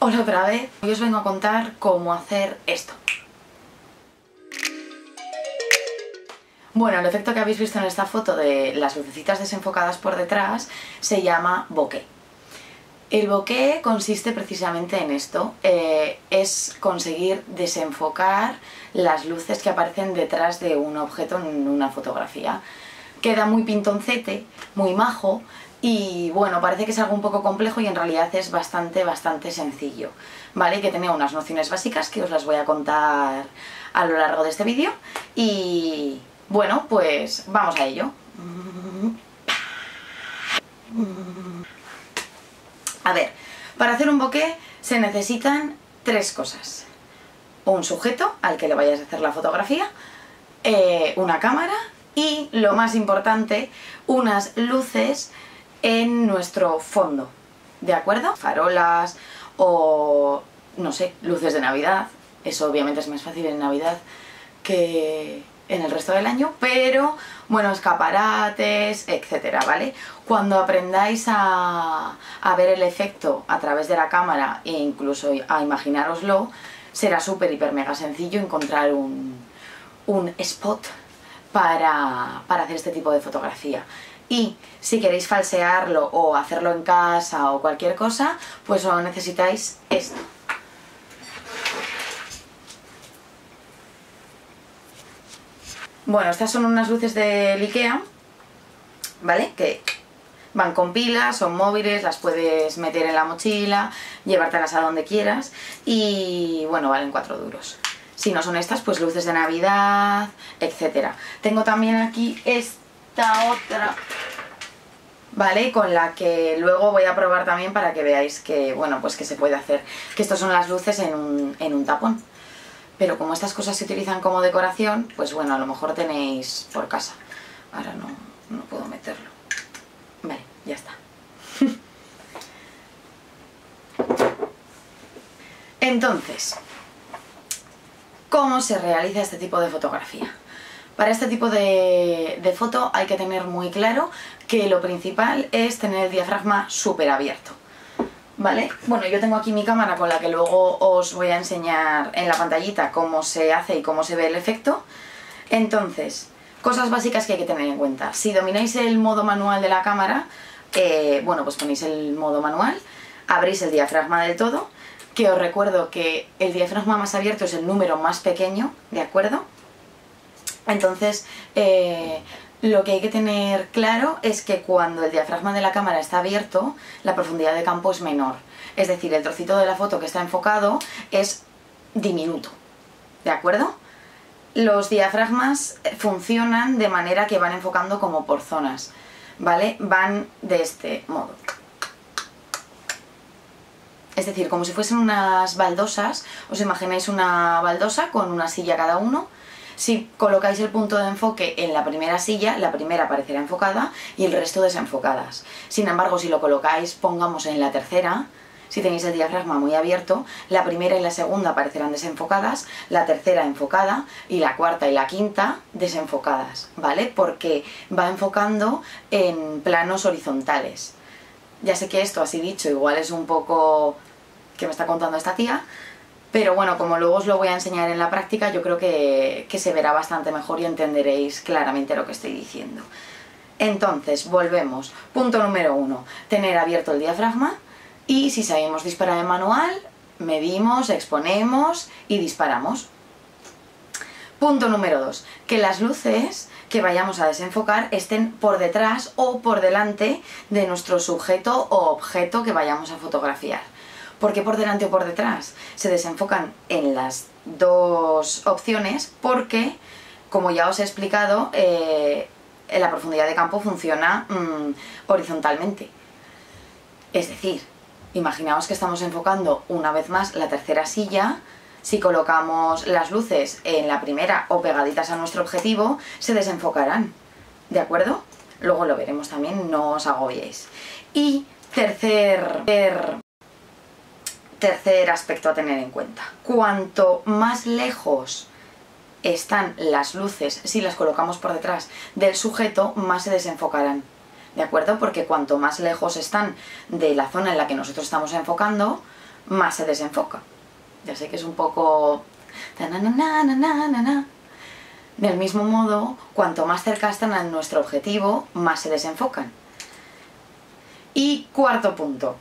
Hola otra vez, hoy os vengo a contar cómo hacer esto. Bueno, el efecto que habéis visto en esta foto de las lucecitas desenfocadas por detrás se llama bokeh. El bokeh consiste precisamente en esto, es conseguir desenfocar las luces que aparecen detrás de un objeto en una fotografía. Queda muy pintoncete, muy majo y bueno, parece que es algo un poco complejo y en realidad es bastante sencillo, ¿vale? Que tenía unas nociones básicas que os las voy a contar a lo largo de este vídeo y bueno, pues vamos a ello. A ver, para hacer un bokeh se necesitan tres cosas. Un sujeto al que le vayas a hacer la fotografía, una cámara y, lo más importante, unas luces en nuestro fondo, ¿de acuerdo? Farolas o, no sé, luces de Navidad. Eso obviamente es más fácil en Navidad que en el resto del año, pero bueno, escaparates, etcétera, ¿vale? Cuando aprendáis a ver el efecto a través de la cámara e incluso a imaginároslo, será súper, hiper, mega sencillo encontrar un spot para hacer este tipo de fotografía. Y si queréis falsearlo o hacerlo en casa o cualquier cosa, pues solo necesitáis esto. Bueno, estas son unas luces del IKEA, ¿vale? Que van con pilas, son móviles, las puedes meter en la mochila, llevártelas a donde quieras y bueno, valen 4 duros. Si no son estas, pues luces de Navidad, etcétera. Tengo también aquí esta otra, ¿vale? Con la que luego voy a probar también para que veáis que, bueno, pues que se puede hacer. Que estas son las luces en un tapón. Pero como estas cosas se utilizan como decoración, pues bueno, a lo mejor tenéis por casa. Ahora no puedo meterlo. Vale, ya está. Entonces, ¿cómo se realiza este tipo de fotografía? Para este tipo de foto hay que tener muy claro que lo principal es tener el diafragma súper abierto, ¿vale? Bueno, yo tengo aquí mi cámara con la que luego os voy a enseñar en la pantallita cómo se hace y cómo se ve el efecto. Entonces, cosas básicas que hay que tener en cuenta. Si domináis el modo manual de la cámara, bueno, pues ponéis el modo manual, abrís el diafragma del todo, que os recuerdo que el diafragma más abierto es el número más pequeño, ¿de acuerdo? Entonces, lo que hay que tener claro es que cuando el diafragma de la cámara está abierto, la profundidad de campo es menor. Es decir, el trocito de la foto que está enfocado es diminuto, ¿de acuerdo? Los diafragmas funcionan de manera que van enfocando como por zonas, ¿vale? Van de este modo. Es decir, como si fuesen unas baldosas. Os imagináis una baldosa con una silla cada uno. Si colocáis el punto de enfoque en la primera silla, la primera aparecerá enfocada y el resto desenfocadas. Sin embargo, si lo colocáis, pongamos, en la tercera, si tenéis el diafragma muy abierto, la primera y la segunda aparecerán desenfocadas, la tercera enfocada y la cuarta y la quinta desenfocadas, ¿vale? Porque va enfocando en planos horizontales. Ya sé que esto, así dicho, igual es un poco que me está contando esta tía, pero bueno, como luego os lo voy a enseñar en la práctica, yo creo que se verá bastante mejor y entenderéis claramente lo que estoy diciendo. Entonces, volvemos. Punto número 1, tener abierto el diafragma y si sabemos disparar en manual, medimos, exponemos y disparamos. Punto número 2, que las luces que vayamos a desenfocar estén por detrás o por delante de nuestro sujeto o objeto que vayamos a fotografiar. ¿Por qué por delante o por detrás? Se desenfocan en las dos opciones porque, como ya os he explicado, la profundidad de campo funciona horizontalmente. Es decir, imaginaos que estamos enfocando una vez más la tercera silla. Si colocamos las luces en la primera o pegaditas a nuestro objetivo, se desenfocarán, ¿de acuerdo? Luego lo veremos también, no os agobiéis. Y tercer aspecto a tener en cuenta. Cuanto más lejos están las luces, si las colocamos por detrás del sujeto, más se desenfocarán, ¿de acuerdo? Porque cuanto más lejos están de la zona en la que nosotros estamos enfocando, más se desenfoca. Ya sé que es un poco... Del mismo modo, cuanto más cerca están a nuestro objetivo, más se desenfocan. Y cuarto punto.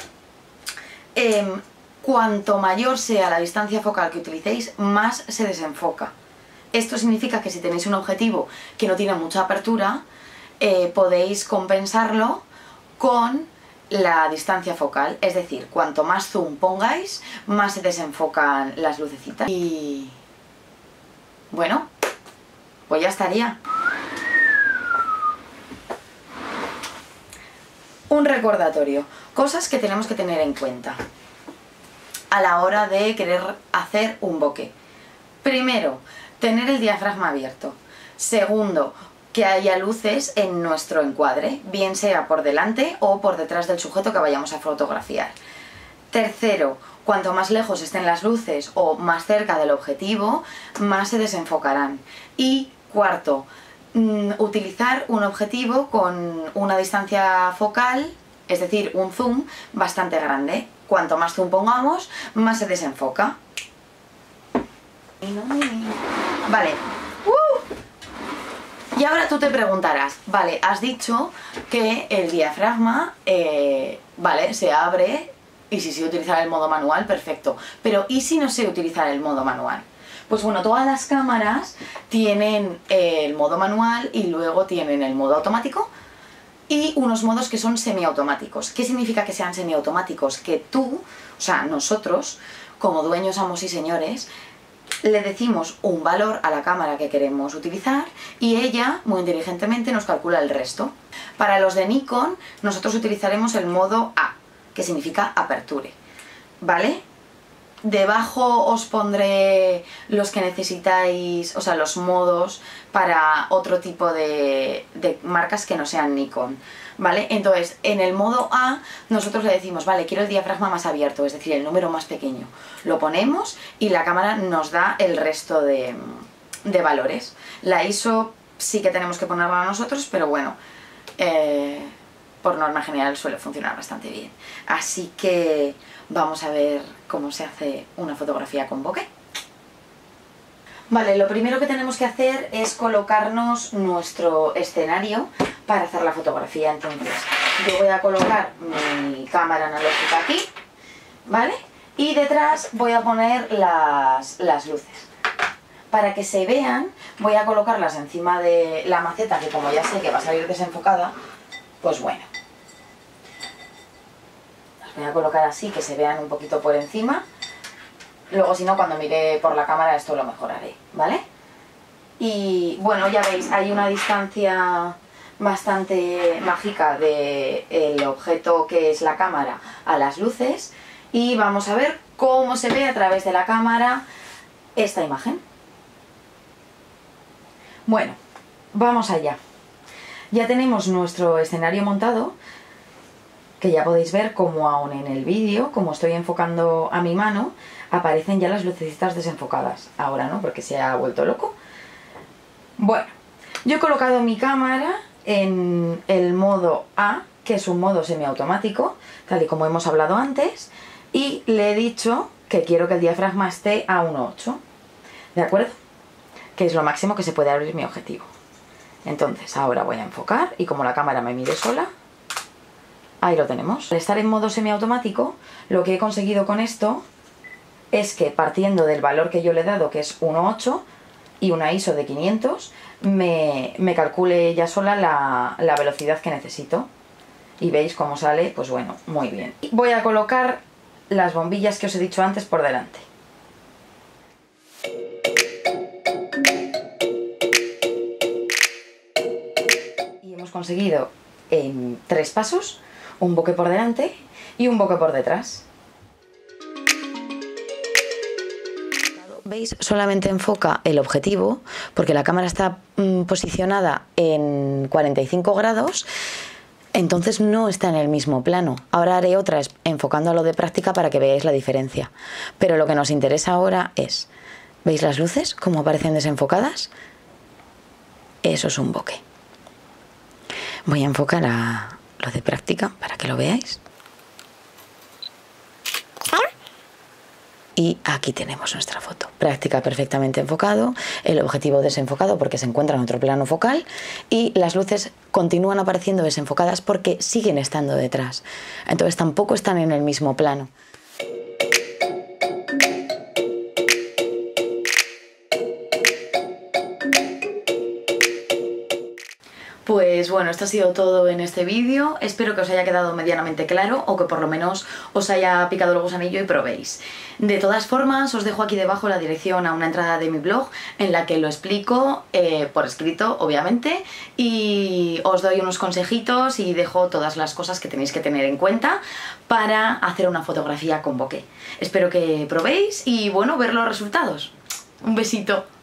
Cuanto mayor sea la distancia focal que utilicéis, más se desenfoca. Esto significa que si tenéis un objetivo que no tiene mucha apertura, podéis compensarlo con la distancia focal. Es decir, cuanto más zoom pongáis, más se desenfocan las lucecitas. Y... bueno, pues ya estaría. Un recordatorio. Cosas que tenemos que tener en cuenta a la hora de querer hacer un bokeh. Primero, tener el diafragma abierto. Segundo, que haya luces en nuestro encuadre, bien sea por delante o por detrás del sujeto que vayamos a fotografiar. Tercero, cuanto más lejos estén las luces o más cerca del objetivo, más se desenfocarán. Y cuarto, utilizar un objetivo con una distancia focal, es decir, un zoom bastante grande. Cuanto más zoom pongamos, más se desenfoca. Vale. Y ahora tú te preguntarás, vale, has dicho que el diafragma, vale, se abre, y si sé utilizar el modo manual, perfecto. Pero ¿y si no sé utilizar el modo manual? Pues bueno, todas las cámaras tienen el modo manual y luego tienen el modo automático y unos modos que son semiautomáticos. ¿Qué significa que sean semiautomáticos? Que tú, o sea, nosotros, como dueños, amos y señores, le decimos un valor a la cámara que queremos utilizar y ella, muy inteligentemente, nos calcula el resto. Para los de Nikon, nosotros utilizaremos el modo A, que significa aperture, ¿vale? Debajo os pondré los que necesitáis, o sea, los modos para otro tipo de marcas que no sean Nikon, ¿vale? Entonces, en el modo A, nosotros le decimos, vale, quiero el diafragma más abierto, es decir, el número más pequeño. Lo ponemos y la cámara nos da el resto de valores. La ISO sí que tenemos que ponerla nosotros, pero bueno, por norma general suele funcionar bastante bien. Así que vamos a ver cómo se hace una fotografía con bokeh. Vale, lo primero que tenemos que hacer es colocarnos nuestro escenario para hacer la fotografía. Entonces, yo voy a colocar mi cámara analógica aquí, ¿vale? Y detrás voy a poner las luces. Para que se vean, voy a colocarlas encima de la maceta, que como ya sé que va a salir desenfocada, pues bueno. Las voy a colocar así, que se vean un poquito por encima. Luego, si no, cuando mire por la cámara esto lo mejoraré, ¿vale? Y bueno, ya veis, hay una distancia bastante mágica del objeto que es la cámara a las luces. Y vamos a ver cómo se ve a través de la cámara esta imagen. Bueno, vamos allá. Ya tenemos nuestro escenario montado, que ya podéis ver como aún en el vídeo, como estoy enfocando a mi mano, aparecen ya las lucecitas desenfocadas. Ahora no, porque se ha vuelto loco. Bueno, yo he colocado mi cámara en el modo A, que es un modo semiautomático, tal y como hemos hablado antes, y le he dicho que quiero que el diafragma esté a 1.8, ¿de acuerdo? Que es lo máximo que se puede abrir mi objetivo. Entonces ahora voy a enfocar y como la cámara me mide sola, ahí lo tenemos. Al estar en modo semiautomático, lo que he conseguido con esto es que partiendo del valor que yo le he dado, que es 1.8 y una ISO de 500, me calcule ella sola la velocidad que necesito. Y veis cómo sale, pues bueno, muy bien. Voy a colocar las bombillas que os he dicho antes por delante. Y hemos conseguido en 3 pasos un bokeh por delante y un bokeh por detrás. ¿Veis? Solamente enfoca el objetivo porque la cámara está posicionada en 45 grados, entonces no está en el mismo plano. Ahora haré otra enfocando a lo de práctica para que veáis la diferencia. Pero lo que nos interesa ahora es, ¿veis las luces cómo aparecen desenfocadas? Eso es un bokeh. Voy a enfocar a lo de práctica para que lo veáis. y aquí tenemos nuestra foto. Práctica perfectamente enfocado, el objetivo desenfocado porque se encuentra en otro plano focal y las luces continúan apareciendo desenfocadas porque siguen estando detrás. Entonces tampoco están en el mismo plano. Pues bueno, esto ha sido todo en este vídeo. Espero que os haya quedado medianamente claro o que por lo menos os haya picado el gusanillo y probéis. De todas formas, os dejo aquí debajo la dirección a una entrada de mi blog en la que lo explico por escrito, obviamente, y os doy unos consejitos y dejo todas las cosas que tenéis que tener en cuenta para hacer una fotografía con bokeh. Espero que probéis y bueno, ver los resultados. Un besito.